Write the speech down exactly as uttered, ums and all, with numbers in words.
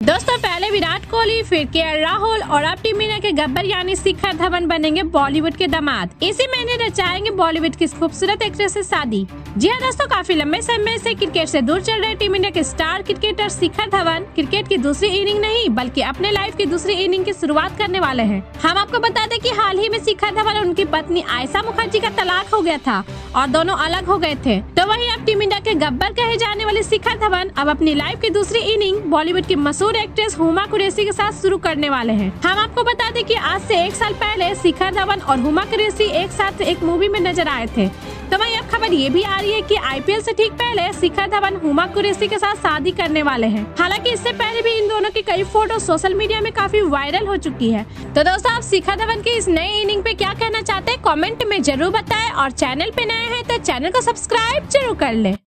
दोस्तों पहले विराट कोहली, फिर के एल राहुल और अब टीम इंडिया के गब्बर यानी शिखर धवन बनेंगे बॉलीवुड के दामाद। इसी महीने रचाएंगे बॉलीवुड की खूबसूरत एक्ट्रेस से शादी। जी हाँ दोस्तों, काफी लंबे समय से क्रिकेट से दूर चल रहे टीम इंडिया के star cricketer Shikhar Dhawan cricket की दूसरी इनिंग नहीं बल्कि अपने लाइफ की दूसरी इनिंग की शुरुआत करने वाले हैं। हम आपको बता दें कि हाल ही में शिखर धवन और उनकी पत्नी आयशा मुखर्जी का तलाक हो गया था और दोनों अलग हो गए थे। तो वहीं अब टीम इंडिया के गब्बर कहे जाने वाले शिखर धवन अब अपनी लाइफ की दूसरी इनिंग बॉलीवुड की मशहूर एक्ट्रेस हुमा कुरैशी के साथ शुरू करने वाले हैं। हम आपको बता दें कि आज से एक साल पहले शिखर धवन और हुमा कुरैशी एक साथ एक मूवी में नजर आए थे। तो वहीं अब खबर ये भी आ रही है कि आई पी एल से ठीक पहले शिखर धवन हुमा कुरैशी के साथ शादी करने वाले हैं। हालांकि इससे पहले भी इन दोनों की कई फोटो सोशल मीडिया में काफी वायरल हो चुकी है। तो दोस्तों आप शिखर धवन की इस नई इनिंग पे क्या कहना चाहते हैं कमेंट में जरूर बताएं और चैनल पे नए हैं तो चैनल को सब्सक्राइब जरूर कर ले।